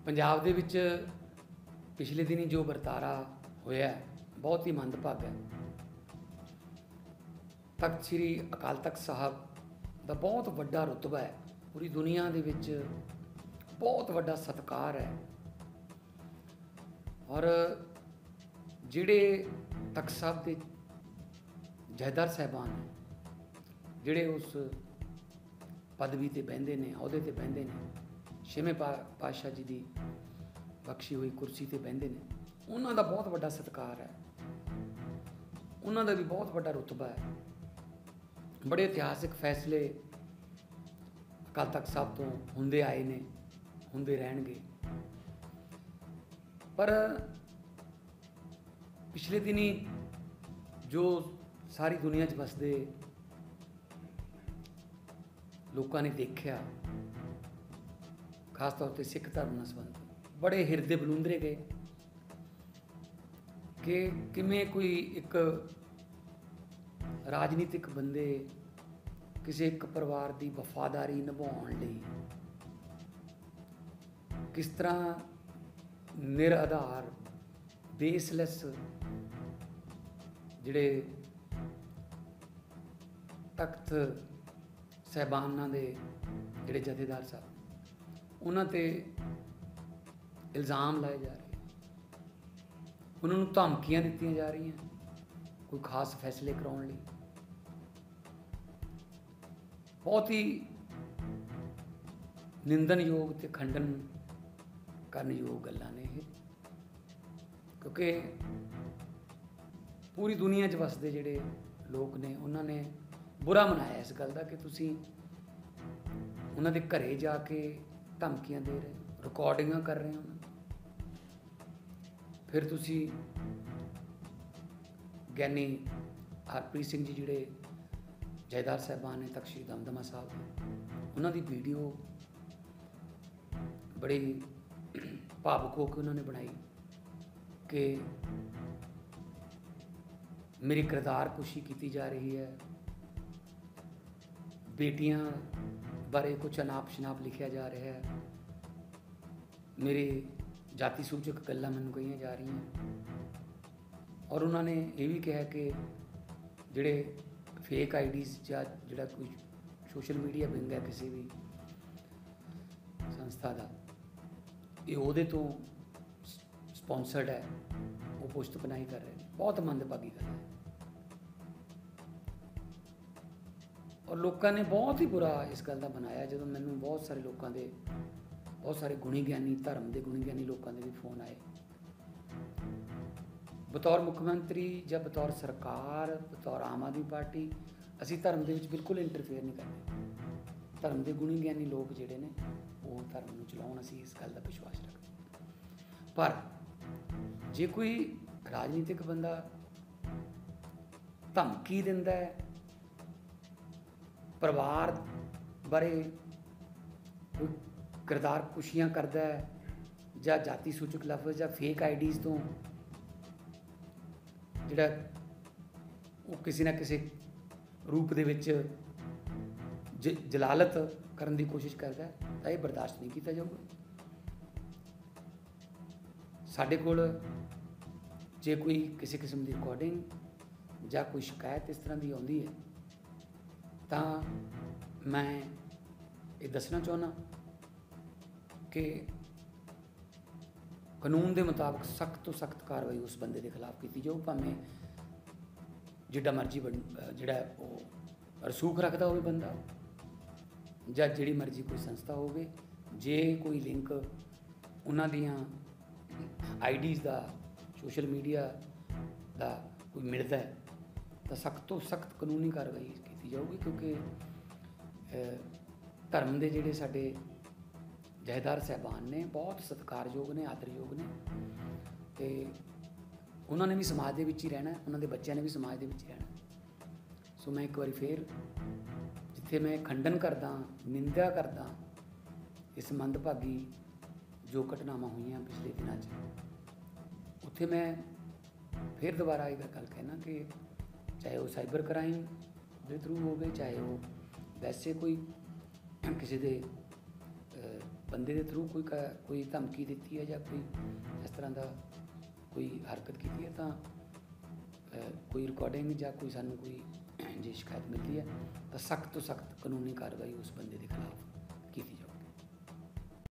पंजाब दे विच पिछले दिनी जो वरतारा होया बहुत ही मंदभागा है। तख्त श्री अकाल तख्त साहब का बहुत वड्डा रुतबा है, पूरी दुनिया दे विच बहुत वड्डा सत्कार है। और जिहड़े तख्त साहब के जहदार साहबान हैं, जिहड़े उस पदवी ते बहिंदे ने, अहुदे ते बहिंदे ने, छेवें पातशाह जी की बख्शी हुई कुर्सी ते बहिंदे ने, उन्हां दा बहुत वड्डा सत्कार है, उन्हां दा भी बहुत वड्डा रुतबा है। बड़े इतिहासिक फैसले अकाल तख्त साहब तो हुंदे आए ने, हुंदे रहणगे। पर पिछले दिनी जो सारी दुनिया च वसदे लोगों ने देखा, खास तौर पर सिख धर्म नाल संबंधित बड़े हिरदे बलूंदरे गए कि किमें कोई एक राजनीतिक बंदे किसी एक परिवार की वफादारी निभाउण लई किस तरह निराधार बेसलैस जिहड़े तख्त साहबानां दे जिहड़े जथेदार साहब उन्हां ते इल्ज़ाम लाए जा रहे, उन्होंने धमकियां दित्तियां जा रही हैं कोई खास फैसले कराउण लई। बहुत ही निंदनयोग ते खंडन करन योग गल्लां ने ये, क्योंकि पूरी दुनिया च वसदे जिहड़े लोग ने उन्होंने बुरा मनाया इस गल का कि तुसीं उन्हां दे घरे जाके धमकियां दे रहे हो, रिकॉर्डिंगां कर रहे हो, फिर तुसीं ज्ञानी हरप्रीत सिंह जी जिहड़े जयदार साहबान ने तख्त श्री दमदमा साहब, उन्हां दी वीडियो बड़ी भावुक होकर उन्होंने बनाई कि मेरी किरदार कुशी की जा रही है, बेटियां बारे कुछ अनाप शनाप लिखा जा रहा है, मेरी जाति सूचक गल्लां मैनूं कही जा रही हैं। और उन्होंने ये भी कहा कि जिहड़े फेक आईडीज़ या जिहड़ा कोई सोशल मीडिया विंग है किसी भी संस्था का, ये उहदे तो स्पॉन्सर्ड है, वो पोस्ट बनाई कर रहे हैं। बहुत मंदभागी गल है और लोगों ने बहुत ही बुरा इस गल का बनाया। जो मैनूं बहुत सारे लोगों के, बहुत सारे गुणी ज्ञानी धर्म के गुणी ज्ञानी लोगों के भी फोन आए, बतौर मुख्यमंत्री या बतौर सरकार, बतौर आम आदमी पार्टी असी धर्म के बिल्कुल इंटरफेयर नहीं करते। धर्म के गुणी ज्ञानी लोग जिहड़े ने वो धर्म नूं चलाउण, असी इस गल का विश्वास रखते। पर जे कोई राजनीतिक बंदा धमकी दिंदा है, परिवार बारे कोई किरदार कुशियां करता है, या जाति सूचक लफ्ज़ या फेक आईडीज़ तो जिहड़ा वो किसी ना किसी रूप दे विच जलालत करने की कोशिश करता है, तो यह बर्दाश्त नहीं किया जाऊगा। साडे कोल जे कोई किसी किस्म की रिकॉर्डिंग या कोई शिकायत इस तरह की आउंदी है, तो मैं ये दसना चाहना कि कानून के मुताबिक सख्त तो सख्त कार्रवाई उस बंदे के खिलाफ की जाऊ, भावें जिड्डा मर्जी जिहड़ा वो रसूख रखता हो बंदा, या जिहड़ी मर्जी कोई संस्था होवे, जे कोई लिंक उन्हां दियां आईडीज़ का सोशल मीडिया का कोई मिलता है, तो सख्त तो सख्त कानूनी कार्रवाई की जाऊगी। क्योंकि धर्म के जिहड़े साडे जहदार साहबान ने बहुत सत्कारयोग ने, आदरयोग ने, तो उन्होंने भी समाज के विच ही रहना, उन्होंने बच्चों ने भी समाज के विच रहना। सो मैं एक बार फिर जिथे मैं खंडन करदा, निंदा करदा इस मंदभागी जो घटनावां हुई पिछले दिनों, उत्थे मैं फिर दोबारा एक गल कहना कि चाहे वो साइबर क्राइम के थ्रू हो गए, चाहे वो वैसे कोई किसी के ਬੰਦੇ ਦੇ ਥਰੂ ਕੋਈ ਧਮਕੀ ਦਿੱਤੀ ਹੈ ਜਾਂ ਕੋਈ ਇਸ ਤਰ੍ਹਾਂ ਦਾ ਕੋਈ ਹਰਕਤ ਕੀਤੀ ਹੈ ਤਾਂ ਕੋਈ ਰਿਕਾਰਡਿੰਗ ਜਾਂ ਕੋਈ ਸਾਨੂੰ ਕੋਈ ਜੇ ਸ਼ਿਕਾਇਤ ਮਿਲਦੀ ਹੈ ਤਾਂ ਸਖਤ ਤੋਂ ਸਖਤ ਕਾਨੂੰਨੀ ਕਾਰਵਾਈ ਉਸ ਬੰਦੇ ਦੇ ਖਿਲਾਫ